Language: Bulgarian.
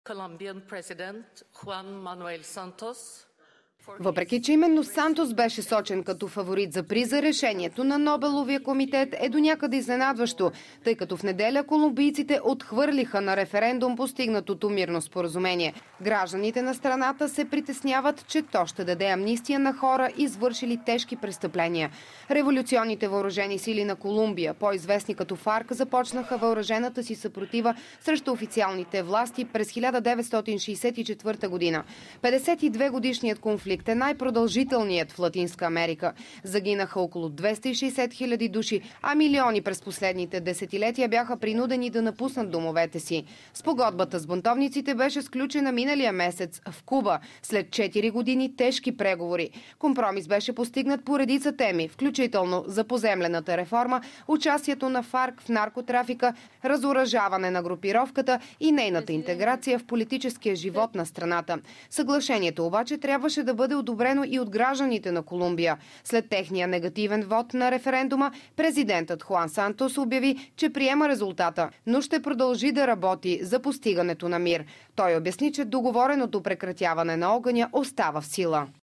Colombian President Juan Manuel Santos. Въпреки че именно Сантос беше сочен като фаворит за приза, решението на Нобеловия комитет е до някъде изненадващо, тъй като в неделя колумбийците отхвърлиха на референдум постигнатото мирно споразумение. Гражданите на страната се притесняват, че то ще даде амнистия на хора, извършили тежки престъпления. Революционните въоръжени сили на Колумбия, по-известни като ФАРК, започнаха въоръжената си съпротива срещу официалните власти през 1964 година. 52-годишният конфликт е най-продължителният в Латинска Америка. Загинаха около 260 хиляди души, а милиони през последните десетилетия бяха принудени да напуснат домовете си. Спогодбата с бунтовниците беше сключена миналия месец в Куба, след 4 години тежки преговори. Компромис беше постигнат по редица теми, включително за поземлената реформа, участието на ФАРК в наркотрафика, разоръжаване на групировката и нейната интеграция в политическия живот на страната. Съглашението обаче трябваше да бъде одобрено и от гражданите на Колумбия. След техния негативен вод на референдума, президентът Хуан Сантос обяви, че приема резултата, но ще продължи да работи за постигането на мир. Той обясни, че договореното прекратяване на огъня остава в сила.